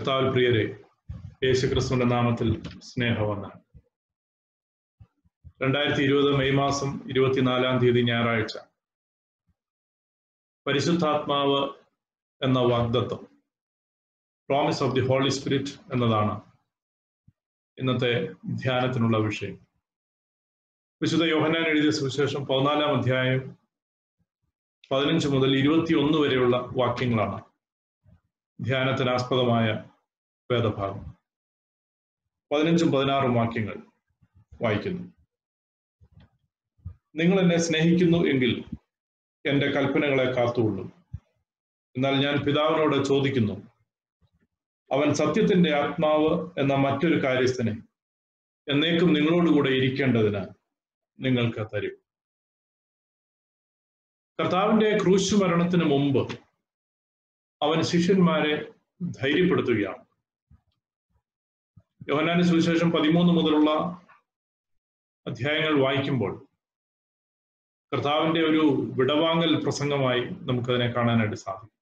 കർത്താവിൽ പ്രിയരെ, യേശുക്രിസ്തുവിന്റെ നാമത്തിൽ സ്നേഹവന്ദനം. 2020 മെയ് മാസം 24 ഞായറാഴ്ച, പരിശുദ്ധാത്മാവ് എന്ന വാഗ്ദത്തം, promise of the holy spirit എന്നതാണ് ഇന്നത്തെ ധ്യാനത്തിനുള്ള വിഷയം. വിശുദ്ധ യോഹന്നാൻ എഴുതിയ സുവിശേഷം 14-ാം അധ്യായം 15 മുതൽ 21 വരെയുള്ള വാക്യങ്ങളാണ് ധ്യാനത്തിനാസ്പദമായ വേദഭാഗം. 15-16 വാക്യങ്ങൾ വായിക്കുന്നു. നിങ്ങൾ എന്നെ സ്നേഹിക്കുന്നു എങ്കിൽ എൻ്റെ കൽപ്പനകളെ കാത്തുകൊള്ളും. എന്നാൽ ഞാൻ പിതാവിനോട് ചോദിക്കുന്നു, അവൻ സത്യത്തിന്റെ ആത്മാവ് എന്ന മറ്റൊരു കാര്യസ്ഥനെ എന്നേക്കും നിങ്ങളോടുകൂടെ ഇരിക്കേണ്ടതിന് നിങ്ങൾക്ക് തരും. കർത്താവിന്റെ ക്രൂശ് മരണത്തിന് മുമ്പ് അവൻ ശിഷ്യന്മാരെ ധൈര്യപ്പെടുത്തുകയാണ്. യോഹന്നാന്റെ സുവിശേഷം 13 മുതലുള്ള അധ്യായങ്ങൾ വായിക്കുമ്പോൾ കർത്താവിന്റെ ഒരു വിടവാങ്ങൽ പ്രസംഗമായി നമുക്കതിനെ കാണാനായിട്ട് സാധിക്കും.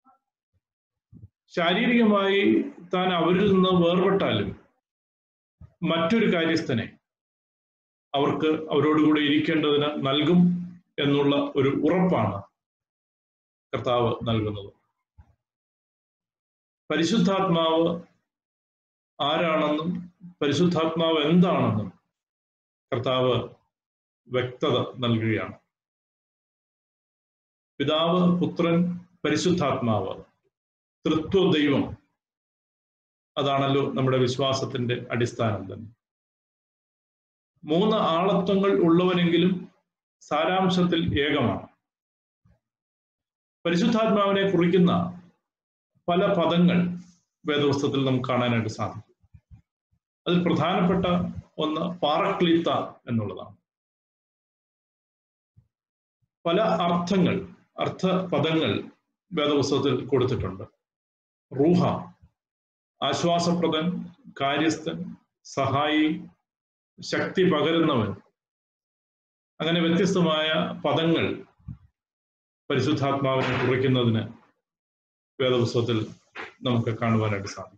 ശാരീരികമായി താൻ അവരിൽ നിന്ന് വേർപെട്ടാലും മറ്റൊരു കാര്യസ്ഥനെ അവർക്ക് അവരോടുകൂടെ ഇരിക്കേണ്ടതിന് നൽകും എന്നുള്ള ഒരു ഉറപ്പാണ് കർത്താവ് നൽകുന്നത്. പരിശുദ്ധാത്മാവ് ആരാണെന്നും പരിശുദ്ധാത്മാവ് എന്താണെന്നും കർത്താവ് വ്യക്തത നൽകുകയാണ്. പിതാവ്, പുത്രൻ, പരിശുദ്ധാത്മാവ്, തൃത്വ ദൈവം, അതാണല്ലോ നമ്മുടെ വിശ്വാസത്തിന്റെ അടിസ്ഥാനം തന്നെ. 3 ആളത്വങ്ങൾ ഉള്ളവനെങ്കിലും സാരാംശത്തിൽ ഏകമാണ്. പരിശുദ്ധാത്മാവിനെ കുറിക്കുന്ന പല പദങ്ങൾ വേദപുസ്തകത്തിൽ നമുക്ക് കാണാനായിട്ട് സാധിക്കും. അതിൽ പ്രധാനപ്പെട്ട ഒന്ന് പാറക്ലീത്ത എന്നുള്ളതാണ്. പല അർത്ഥപദങ്ങൾ വേദപുസ്തകത്തിൽ കൊടുത്തിട്ടുണ്ട്. റൂഹ, ആശ്വാസപ്രദൻ, കാര്യസ്ഥൻ, സഹായി, ശക്തി പകരുന്നവൻ, അങ്ങനെ വ്യത്യസ്തമായ പദങ്ങൾ പരിശുദ്ധാത്മാവിനെ കുറിക്കുന്നതിന് വേദപുസ്തകത്തിൽ നമുക്ക് കാണുവാനായിട്ട് സാധിക്കും.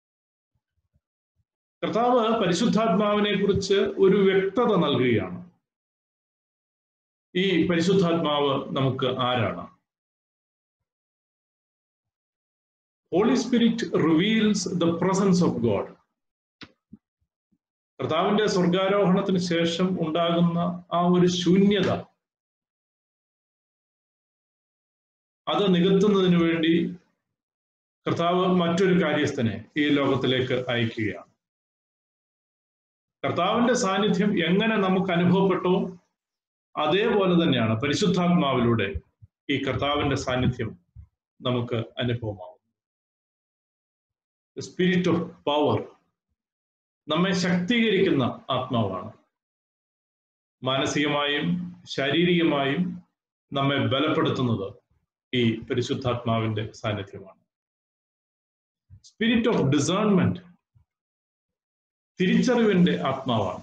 കർത്താവ് പരിശുദ്ധാത്മാവിനെ കുറിച്ച് ഒരു വ്യക്തത നൽകുകയാണ്. ഈ പരിശുദ്ധാത്മാവ് നമുക്ക് ആരാണ്? Holy spirit reveals the presence of God. കർത്താവിന്റെ സ്വർഗാരോഹണത്തിന് ശേഷം ഉണ്ടാകുന്ന ആ ഒരു ശൂന്യത, അത് നികത്തുന്നതിന് വേണ്ടി കർത്താവ് മറ്റൊരു കാര്യസ്ഥനെ ഈ ലോകത്തിലേക്ക് അയക്കുകയാണ്. കർത്താവിന്റെ സാന്നിധ്യം എങ്ങനെ നമുക്ക് അനുഭവപ്പെട്ടോ അതേപോലെ തന്നെയാണ് പരിശുദ്ധാത്മാവിലൂടെ ഈ കർത്താവിന്റെ സാന്നിധ്യം നമുക്ക് അനുഭവമാവും. സ്പിരിറ്റ് ഓഫ് പവർ, നമ്മെ ശക്തീകരിക്കുന്ന ആത്മാവാണ്. മാനസികമായും ശാരീരികമായും നമ്മെ ബലപ്പെടുത്തുന്നത് ഈ പരിശുദ്ധാത്മാവിന്റെ സാന്നിധ്യമാണ്. സ്പിരിറ്റ് ഓഫ് ഡിസേൺമെന്റ്, തിരിച്ചറിവിന്റെ ആത്മാവാണ്.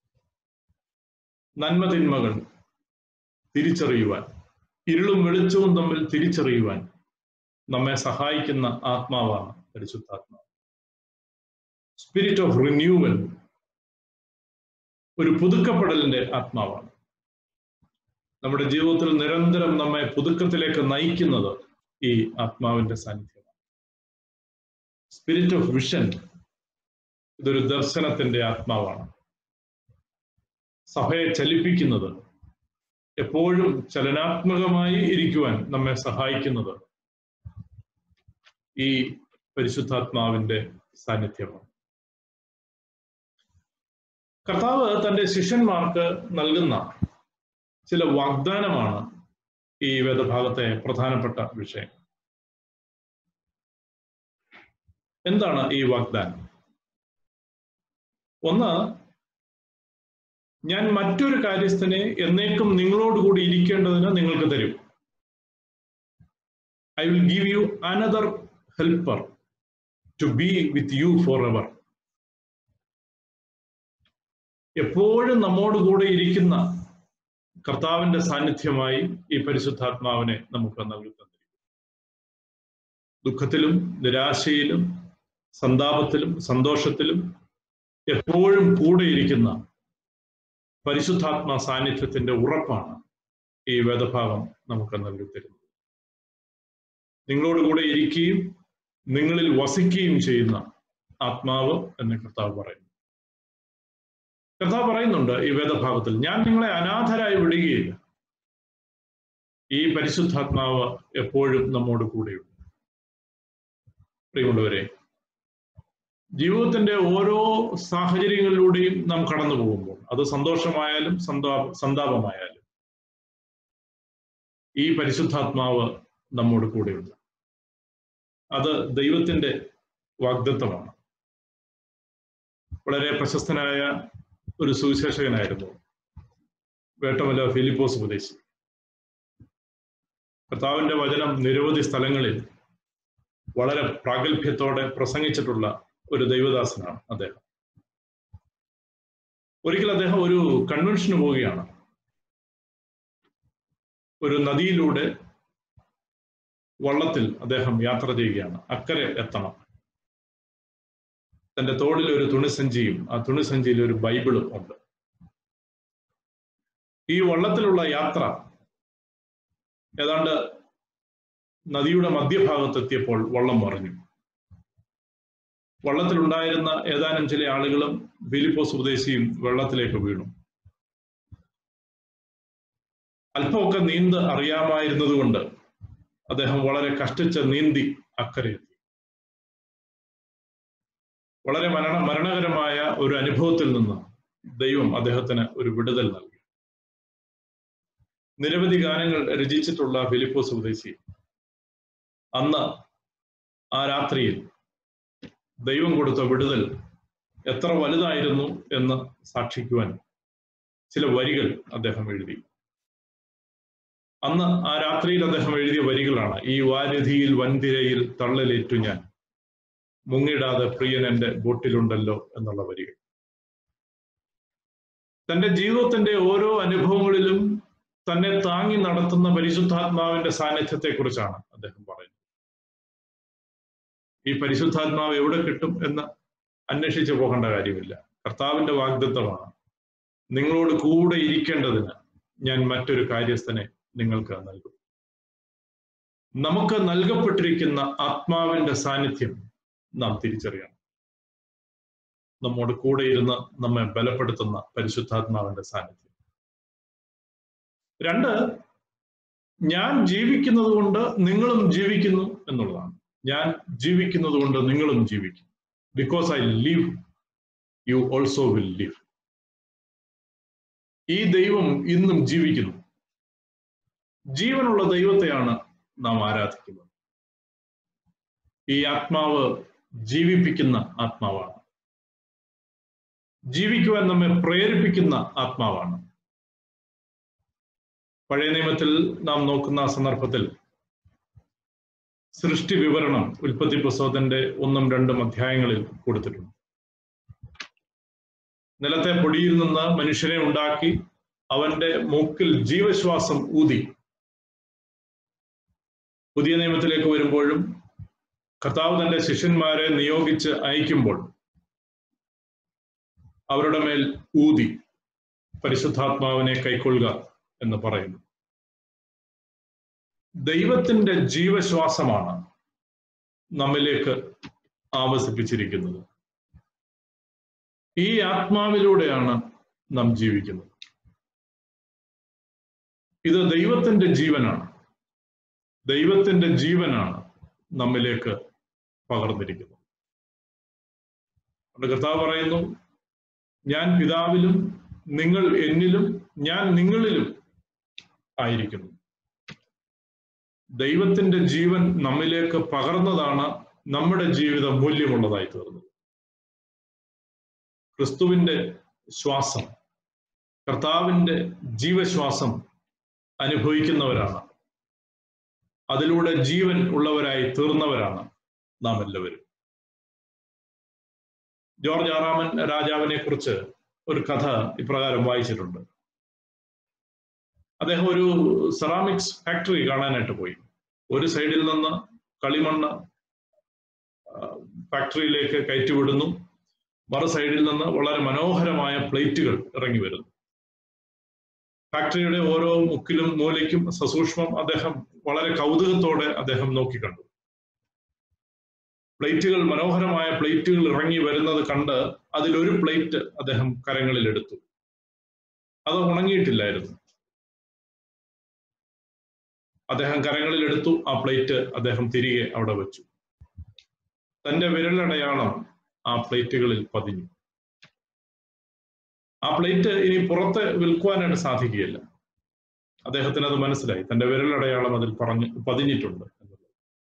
നന്മ തിന്മകൾ തിരിച്ചറിയുവാൻ, ഇരുളും വെളിച്ചവും തമ്മിൽ തിരിച്ചറിയുവാൻ നമ്മെ സഹായിക്കുന്ന ആത്മാവാണ് പരിശുദ്ധാത്മാവ്. സ്പിരിറ്റ് ഓഫ് റിന്യൂവൽ, ഒരു പുതുക്കപ്പെടലിന്റെ ആത്മാവാണ്. നമ്മുടെ ജീവിതത്തിൽ നിരന്തരം നമ്മെ പുതുക്കത്തിലേക്ക് നയിക്കുന്നത് ഈ ആത്മാവിന്റെ സാന്നിധ്യമാണ്. സ്പിരിറ്റ് ഓഫ് വിഷൻ, ഇതൊരു ദർശനത്തിന്റെ ആത്മാവാണ്. സഭയെ ചലിപ്പിക്കുന്നത്, എപ്പോഴും ചലനാത്മകമായി ഇരിക്കുവാൻ നമ്മെ സഹായിക്കുന്നത് ഈ പരിശുദ്ധാത്മാവിന്റെ സാന്നിധ്യമാണ്. കർത്താവ് തന്റെ ശിഷ്യന്മാർക്ക് നൽകുന്ന ചില വാഗ്ദാനമാണ് ഈ വേദഭാഗത്തെ പ്രധാനപ്പെട്ട വിഷയം. എന്താണ് ഈ വാഗ്ദാനം? ഒന്ന്, ഞാൻ മറ്റൊരു കാര്യസ്ഥനെ എന്നേക്കും നിങ്ങളോടുകൂടി ഇരിക്കേണ്ടതിന് നിങ്ങൾക്ക് തരും. I will give you another helper to be with you forever. എപ്പോഴും നമ്മോടുകൂടെ ഇരിക്കുന്ന കർത്താവിന്റെ സാന്നിധ്യമായി ഈ പരിശുദ്ധാത്മാവിനെ നമുക്ക് നൽകി തന്നിരിക്കുന്നു. ദുഃഖത്തിലും നിരാശയിലും സന്താപത്തിലും സന്തോഷത്തിലും എപ്പോഴും കൂടെയിരിക്കുന്ന പരിശുദ്ധാത്മാ സാന്നിധ്യത്തിന്റെ ഉറപ്പാണ് ഈ വേദഭാഗം നമുക്ക് നൽകി തരുന്നത്. നിങ്ങളോട് കൂടെ ഇരിക്കുകയും നിങ്ങളിൽ വസിക്കുകയും ചെയ്യുന്ന ആത്മാവ് എന്ന് കർത്താവ് പറയുന്നു. കർത്താവ് പറയുന്നുണ്ട് ഈ വേദഭാഗത്തിൽ, ഞാൻ നിങ്ങളെ അനാഥരായി വിടുകയില്ല. ഈ പരിശുദ്ധാത്മാവ് എപ്പോഴും നമ്മോട് കൂടെയുണ്ട്. പ്രിയമുള്ളവരെ, ജീവിതത്തിന്റെ ഓരോ സാഹചര്യങ്ങളിലൂടെയും നാം കടന്നു പോകുമ്പോൾ, അത് സന്തോഷമായാലും സന്താപമായാലും, ഈ പരിശുദ്ധാത്മാവ് നമ്മോട് കൂടെയുണ്ട്. അത് ദൈവത്തിന്റെ വാഗ്ദത്തമാണ്. വളരെ പ്രശസ്തനായ ഒരു സുവിശേഷകനായിരുന്നു വേട്ടമല ഫിലിപ്പോസ് ഉപദേശി. കർത്താവിന്റെ വചനം നിരവധി സ്ഥലങ്ങളിൽ വളരെ പ്രാഗൽഭ്യത്തോടെ പ്രസംഗിച്ചിട്ടുള്ള ഒരു ദൈവദാസനാണ് അദ്ദേഹം. ഒരിക്കൽ അദ്ദേഹം ഒരു കൺവെൻഷന് പോവുകയാണ്. ഒരു നദിയിലൂടെ വള്ളത്തിൽ അദ്ദേഹം യാത്ര ചെയ്യുകയാണ്. അക്കരെ എത്തണം. തന്റെ തോളിൽ ഒരു തുണിസഞ്ചിയും ആ തുണിസഞ്ചിയിൽ ഒരു ബൈബിളും ഉണ്ട്. ഈ വള്ളത്തിലുള്ള യാത്ര ഏതാണ്ട് നദിയുടെ മധ്യഭാഗത്തെത്തിയപ്പോൾ വള്ളം മറിഞ്ഞു. വള്ളത്തിലുണ്ടായിരുന്ന ഏതാനും ചില ആളുകളും ഫിലിപ്പോസ് ഉപദേശിയും വെള്ളത്തിലേക്ക് വീണു. അല്പമൊക്കെ നീന്ത് അറിയാമായിരുന്നത് കൊണ്ട് അദ്ദേഹം വളരെ കഷ്ടിച്ച് നീന്തി അക്കരയെത്തി. വളരെ മരണകരമായ ഒരു അനുഭവത്തിൽ നിന്ന് ദൈവം അദ്ദേഹത്തിന് ഒരു വിടുതൽ നൽകി. നിരവധി ഗാനങ്ങൾ രചിച്ചിട്ടുള്ള ഫിലിപ്പോസ് ഉപദേശി അന്ന് ആ രാത്രിയിൽ ദൈവം കൊടുത്ത വിടുതൽ എത്ര വലുതായിരുന്നു എന്ന് സാക്ഷിക്കുവാൻ ചില വരികൾ അദ്ദേഹം എഴുതി. അന്ന് ആ രാത്രിയിൽ അദ്ദേഹം എഴുതിയ വരികളാണ്: ഈ വാരിധിയിൽ വൻതിരയിൽ തള്ളലേറ്റു ഞാൻ, മുങ്ങിടാതെ പ്രിയൻ എൻ്റെ ബോട്ടിലുണ്ടല്ലോ എന്നുള്ള വരികൾ. തൻ്റെ ജീവിതത്തിന്റെ ഓരോ അനുഭവങ്ങളിലും തന്നെ താങ്ങി നടത്തുന്ന പരിശുദ്ധാത്മാവിന്റെ സാന്നിധ്യത്തെക്കുറിച്ചാണ് അദ്ദേഹം പറയുന്നത്. ഈ പരിശുദ്ധാത്മാവ് എവിടെ കിട്ടും എന്ന് അന്വേഷിച്ചു പോകേണ്ട കാര്യമില്ല. കർത്താവിന്റെ വാഗ്ദത്തമാണ്, നിങ്ങളോട് കൂടെ ഇരിക്കേണ്ടതിന് ഞാൻ മറ്റൊരു കാര്യസ്ഥനെ നിങ്ങൾക്ക് നൽകും. നമുക്ക് നൽകപ്പെട്ടിരിക്കുന്ന ആത്മാവിന്റെ സാന്നിധ്യം നാം തിരിച്ചറിയണം. നമ്മോട് കൂടെ ഇരുന്ന് നമ്മെ ബലപ്പെടുത്തുന്ന പരിശുദ്ധാത്മാവിന്റെ സാന്നിധ്യം. 2, ഞാൻ ജീവിക്കുന്നത് കൊണ്ട് നിങ്ങളും ജീവിക്കുന്നു എന്നുള്ളതാണ്. ഞാൻ ജീവിക്കുന്നത് കൊണ്ട് നിങ്ങളും ജീവിക്കും. Because I live, you also will live. ഈ ദൈവം ഇന്നും ജീവിക്കുന്നു. ജീവനുള്ള ദൈവത്തെയാണ് നാം ആരാധിക്കുന്നത്. ഈ ആത്മാവ് ജീവിപ്പിക്കുന്ന ആത്മാവാണ്. ജീവിക്കുവാൻ നമ്മെ പ്രേരിപ്പിക്കുന്ന ആത്മാവാണ്. പഴയ നിയമത്തിൽ നാം നോക്കുന്ന സന്ദർഭത്തിൽ സൃഷ്ടി വിവരണം ഉൽപ്പത്തി പുസ്തകത്തിന്റെ 1-2 അധ്യായങ്ങളിൽ കൊടുത്തിട്ടുണ്ട്. നിലത്തെ പൊടിയിൽ നിന്ന് മനുഷ്യനെ ഉണ്ടാക്കി അവന്റെ മൂക്കിൽ ജീവശ്വാസം ഊതി. പുതിയ നിയമത്തിലേക്ക് വരുമ്പോഴും കർത്താവ് തന്റെ ശിഷ്യന്മാരെ നിയോഗിച്ച് അയക്കുമ്പോൾ അവരുടെ മേൽ ഊതി പരിശുദ്ധാത്മാവിനെ കൈക്കൊള്ളുക എന്ന് പറയുന്നു. ദൈവത്തിന്റെ ജീവശ്വാസമാണ് നമ്മിലേക്ക് ആവസിപ്പിച്ചിരിക്കുന്നത്. ഈ ആത്മാവിലൂടെയാണ് നാം ജീവിക്കുന്നത്. ഇത് ദൈവത്തിന്റെ ജീവനാണ്. ദൈവത്തിന്റെ ജീവനാണ് നമ്മിലേക്ക് പകർന്നിരിക്കുന്നത്. കർത്താവ് പറയുന്നു, ഞാൻ പിതാവിലും നിങ്ങൾ എന്നിലും ഞാൻ നിങ്ങളിലും ആയിരിക്കുന്നു. ദൈവത്തിന്റെ ജീവൻ നമ്മിലേക്ക് പകർന്നതാണ് നമ്മുടെ ജീവിതം മൂല്യമുള്ളതായി തീർന്നത്. ക്രിസ്തുവിന്റെ ശ്വാസം, കർത്താവിന്റെ ജീവശ്വാസം അനുഭവിക്കുന്നവരാണ്. അതിലൂടെ ജീവൻ ഉള്ളവരായി തീർന്നവരാണ് നാം എല്ലാവരും. ജോർജ് 6-ാമൻ രാജാവിനെ കുറിച്ച് ഒരു കഥ ഇപ്രകാരം വായിച്ചിട്ടുണ്ട്. അദ്ദേഹം ഒരു സെറാമിക്സ് ഫാക്ടറി കാണാനായിട്ട് പോയി. ഒരു സൈഡിൽ നിന്ന് കളിമണ്ണ് ഫാക്ടറിയിലേക്ക് കയറ്റിവിടുന്നു. മറു സൈഡിൽ നിന്ന് വളരെ മനോഹരമായ പ്ലേറ്റുകൾ ഇറങ്ങി വരുന്നു. ഫാക്ടറിയുടെ ഓരോ മുക്കിലും മൂലയ്ക്കും സസൂക്ഷ്മം അദ്ദേഹം വളരെ കൗതുകത്തോടെ അദ്ദേഹം നോക്കിക്കണ്ടു. പ്ലേറ്റുകൾ, മനോഹരമായ പ്ലേറ്റുകൾ ഇറങ്ങി വരുന്നത് കണ്ട് അതിലൊരു പ്ലേറ്റ് അദ്ദേഹം കരങ്ങളിൽ എടുത്തു. അത് ഉണങ്ങിയിട്ടില്ലായിരുന്നു. അദ്ദേഹം കരങ്ങളിൽ എടുത്തു. ആ പ്ലേറ്റ് അദ്ദേഹം തിരികെ അവിടെ വെച്ചു. തന്റെ വിരലടയാളം ആ പ്ലേറ്റുകളിൽ പതിഞ്ഞു. ആ പ്ലേറ്റ് ഇനി പുറത്ത് വിൽക്കുവാനായിട്ട് സാധിക്കുകയില്ല. അദ്ദേഹത്തിന് അത് മനസ്സിലായി. തന്റെ വിരലടയാളം അതിൽ പതിഞ്ഞിട്ടുണ്ട് എന്നുള്ളത്.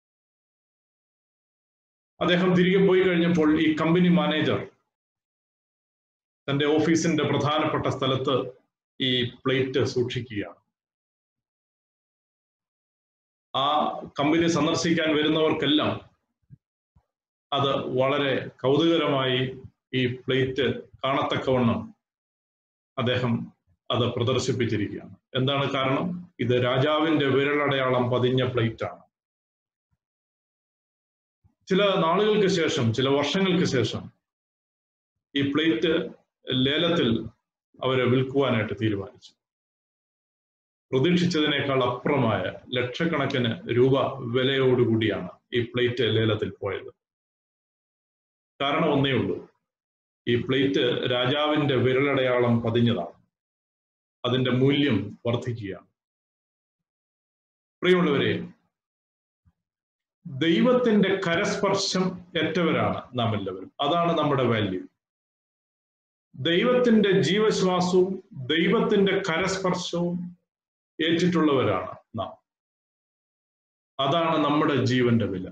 അദ്ദേഹം തിരികെ പോയി കഴിഞ്ഞപ്പോൾ ഈ കമ്പനി മാനേജർ തന്റെ ഓഫീസിന്റെ പ്രധാനപ്പെട്ട സ്ഥലത്ത് ഈ പ്ലേറ്റ് സൂക്ഷിക്കുകയാണ്. ആ കമ്പനി സന്ദർശിക്കാൻ വരുന്നവർക്കെല്ലാം അത് വളരെ കൗതുകരമായി ഈ പ്ലേറ്റ് കാണത്തക്കവണ്ണം അദ്ദേഹം അത് പ്രദർശിപ്പിച്ചിരിക്കുകയാണ്. എന്താണ് കാരണം? ഇത് രാജാവിന്റെ വിരലടയാളം പതിഞ്ഞ പ്ലേറ്റ് ആണ്. ചില നാളുകൾക്ക് ശേഷം, ചില വർഷങ്ങൾക്ക് ശേഷം ഈ പ്ലേറ്റ് ലേലത്തിൽ അവരെ വിൽക്കുവാനായിട്ട് തീരുമാനിച്ചു. പ്രതീക്ഷിച്ചതിനേക്കാൾ അപ്പുറമായ ലക്ഷക്കണക്കിന് രൂപ വിലയോടുകൂടിയാണ് ഈ പ്ലേറ്റ് ലേലത്തിൽ പോയത്. കാരണം ഒന്നേ ഉള്ളൂ, ഈ പ്ലേറ്റ് രാജാവിന്റെ വിരലടയാളം പതിഞ്ഞതാണ്. അതിന്റെ മൂല്യം വർദ്ധിക്കുകയാണ്. പ്രിയമുള്ളവരെ, ദൈവത്തിന്റെ കരസ്പർശം ഏറ്റവരാണ് നാം എല്ലാവരും. അതാണ് നമ്മുടെ വാല്യൂ. ദൈവത്തിന്റെ ജീവശ്വാസവും ദൈവത്തിന്റെ കരസ്പർശവും ഏറ്റിട്ടുള്ളവരാണ് നാം. അതാണ് നമ്മുടെ ജീവന്റെ വില.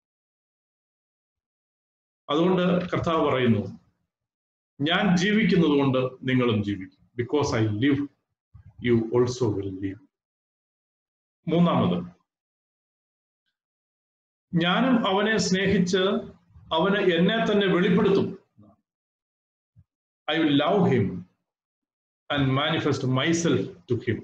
അതുകൊണ്ട് കർത്താവ് പറയുന്നു, ഞാൻ ജീവിക്കുന്നത് കൊണ്ട് നിങ്ങളും ജീവിക്കും. Because I live, you also will live. മൂന്നാമത്, ഞാനും അവനെ സ്നേഹിച്ച് അവന് എന്നെ തന്നെ വെളിപ്പെടുത്തും. I will love him and manifest myself to him.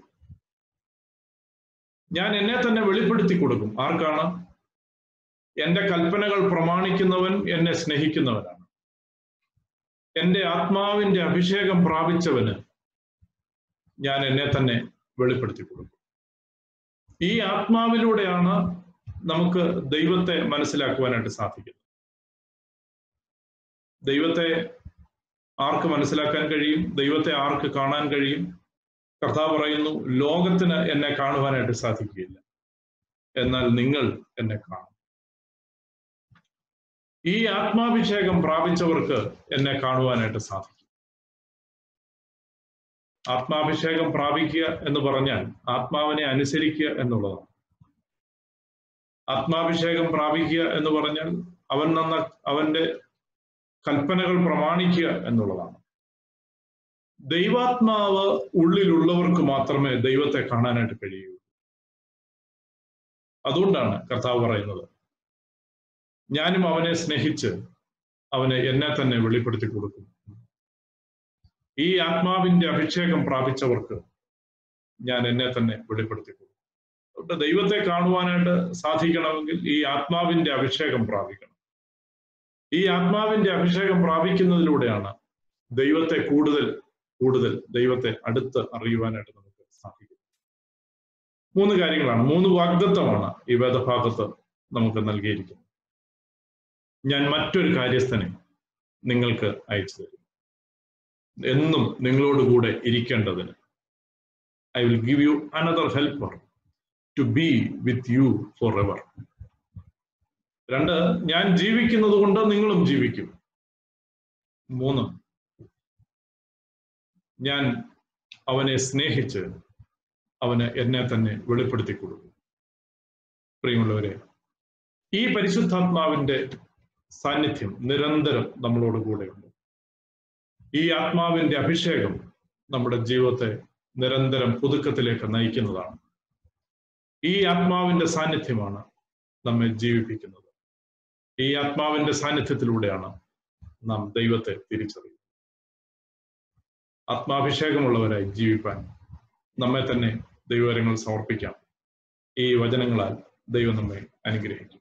ഞാൻ എന്നെ തന്നെ വെളിപ്പെടുത്തി കൊടുക്കും. ആർക്കാണ്? എന്റെ കൽപ്പനകൾ പ്രമാണിക്കുന്നവൻ എന്നെ സ്നേഹിക്കുന്നവനാണ്. എന്റെ ആത്മാവിന്റെ അഭിഷേകം പ്രാപിച്ചവന് ഞാൻ എന്നെ തന്നെ വെളിപ്പെടുത്തി കൊടുക്കും. ഈ ആത്മാവിലൂടെയാണ് നമുക്ക് ദൈവത്തെ മനസ്സിലാക്കുവാനായിട്ട് സാധിക്കുന്നത്. ദൈവത്തെ ആർക്ക് മനസ്സിലാക്കാൻ കഴിയും? ദൈവത്തെ ആർക്ക് കാണാൻ കഴിയും? കർത്താവ് പറയുന്നു, ലോകത്തിന് എന്നെ കാണുവാനായിട്ട് സാധിക്കുകയില്ല, എന്നാൽ നിങ്ങൾ എന്നെ കാണും. ഈ ആത്മാഭിഷേകം പ്രാപിച്ചവർക്ക് എന്നെ കാണുവാനായിട്ട് സാധിക്കും. ആത്മാഭിഷേകം പ്രാപിക്കുക എന്ന് പറഞ്ഞാൽ ആത്മാവിനെ അനുസരിക്കുക എന്നുള്ളതാണ്. ആത്മാഭിഷേകം പ്രാപിക്കുക എന്ന് പറഞ്ഞാൽ അവന്റെ കൽപ്പനകൾ പ്രമാണിക്കുക എന്നുള്ളതാണ്. ദൈവാത്മാവ് ഉള്ളിലുള്ളവർക്ക് മാത്രമേ ദൈവത്തെ കാണാനായിട്ട് കഴിയൂ. അതുകൊണ്ടാണ് കർത്താവ് പറയുന്നത്, ഞാനും അവനെ സ്നേഹിച്ച് അവനെ എന്നെ തന്നെ വെളിപ്പെടുത്തി കൊടുക്കും. ഈ ആത്മാവിന്റെ അഭിഷേകം പ്രാപിച്ചവർക്ക് ഞാൻ എന്നെ തന്നെ വെളിപ്പെടുത്തി കൊടുക്കും. അതുകൊണ്ട് ദൈവത്തെ കാണുവാനായിട്ട് സാധിക്കണമെങ്കിൽ ഈ ആത്മാവിന്റെ അഭിഷേകം പ്രാപിക്കണം. ഈ ആത്മാവിന്റെ അഭിഷേകം പ്രാപിക്കുന്നതിലൂടെയാണ് ദൈവത്തെ കൂടുതൽ കൂടുതൽ ദൈവത്തെ അടുത്ത് അറിയുവാനായിട്ട് നമുക്ക് സാധിക്കും. 3 കാര്യങ്ങളാണ്, 3 വാഗ്ദത്തമാണ് ഈ വേദഭാഗത്ത് നമുക്ക് നൽകിയിരിക്കുന്നത്. ഞാൻ മറ്റൊരു കാര്യസ്ഥനെ നിങ്ങൾക്ക് അയച്ചു തരും, എന്നും നിങ്ങളോടുകൂടെ ഇരിക്കേണ്ടതിന്. I will give you another helper to be with you forever. 2, ഞാൻ ജീവിക്കുന്നത് കൊണ്ട് നിങ്ങളും ജീവിക്കും. 3, ഞാൻ അവനെ സ്നേഹിച്ച് അവന് എന്നെ തന്നെ വെളിപ്പെടുത്തി കൊടുക്കും. പ്രിയമുള്ളവരെ, ഈ പരിശുദ്ധാത്മാവിന്റെ സാന്നിധ്യം നിരന്തരം നമ്മളോട് കൂടെയുണ്ട്. ഈ ആത്മാവിന്റെ അഭിഷേകം നമ്മുടെ ജീവിതത്തെ നിരന്തരം പുതുക്കത്തിലേക്ക് നയിക്കുന്നതാണ്. ഈ ആത്മാവിന്റെ സാന്നിധ്യമാണ് നമ്മെ ജീവിപ്പിക്കുന്നത്. ഈ ആത്മാവിന്റെ സാന്നിധ്യത്തിലൂടെയാണ് നാം ദൈവത്തെ തിരിച്ചറിയുന്നത്. ആത്മാഭിഷേകമുള്ളവരായി ജീവിപ്പാൻ നമ്മെ തന്നെ ദൈവകരങ്ങളിൽ സമർപ്പിക്കാം. ഈ വചനങ്ങളാൽ ദൈവം നമ്മെ അനുഗ്രഹിക്കും.